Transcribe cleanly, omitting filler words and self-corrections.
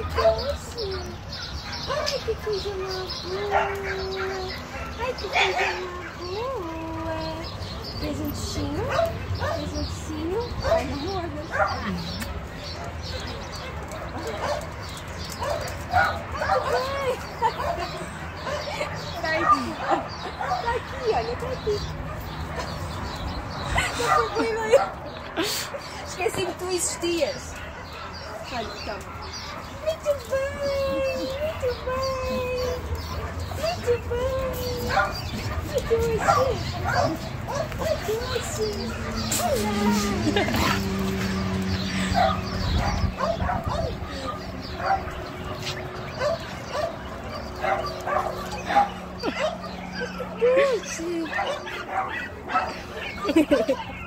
doce. Ai, que coisa mais boa. Ai, que coisa mais boa. Presentinho. Presentinho. Ai, não morda. Tá aqui, olha, tá aqui. Esqueci que tu existias. Olha, toma. Muito bem, muito bem. Muito bem. Muito assim. Muito assim. Olá. Pudge.